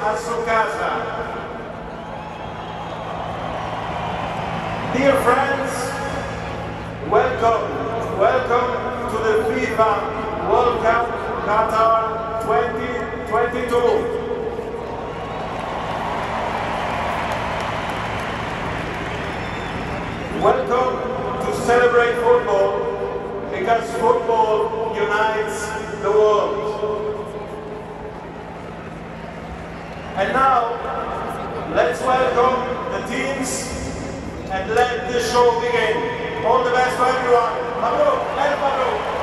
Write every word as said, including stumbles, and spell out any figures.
a su casa. Dear friends, welcome, welcome to the FIFA World Cup Qatar twenty twenty-two. Welcome to celebrate football, because football unites the world. And now, let's welcome the teams and let the show begin. All the best for everyone. Mabruk, El Mabruk.